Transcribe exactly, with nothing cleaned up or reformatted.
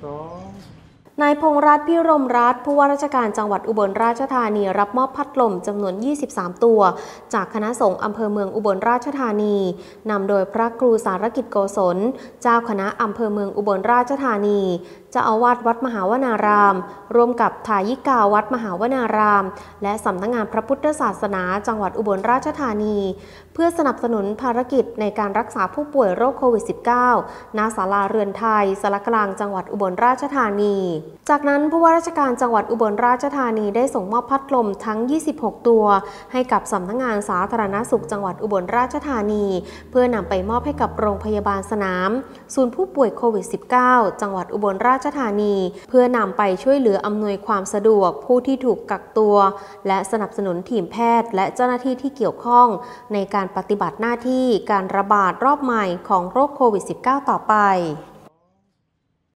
สองนายพงษ์รัตน์พิรมรัตน์ผู้ว่าราชการจังหวัดอุบลราชธานีรับมอบพัดลมจำนวน ยี่สิบสาม ตัวจากคณะสงฆ์อำเภอเมืองอุบลราชธานีนำโดยพระครูสารกิจโกศลเจ้าคณะอำเภอเมืองอุบลราชธานีเจ้าอาวาสวัดมหาวนารามร่วมกับทายิกาวัดมหาวนารามและสำนักงานพระพุทธศาสนาจังหวัดอุบลราชธานีเพื่อสนับสนุนภารกิจในการรักษาผู้ป่วยโรคโควิด สิบเก้า ณ ศาลาเรือนไทยสารกลางจังหวัดอุบลราชธานีจากนั้นผู้ว่าราชการจังหวัดอุบลราชธานีได้ส่งมอบพัดลมทั้ง ยี่สิบหก ตัวให้กับสำนักงานสาธารณสุขจังหวัดอุบลราชธานีเพื่อนำไปมอบให้กับโรงพยาบาลสนามศูนย์ผู้ป่วยโควิด สิบเก้า จังหวัดอุบลราชธานีเพื่อนำไปช่วยเหลืออำนวยความสะดวกผู้ที่ถูกกักตัวและสนับสนุนทีมแพทย์และเจ้าหน้าที่ที่เกี่ยวข้องในการปฏิบัติหน้าที่การระบาดรอบใหม่ของโรคโควิด สิบเก้า ต่อไป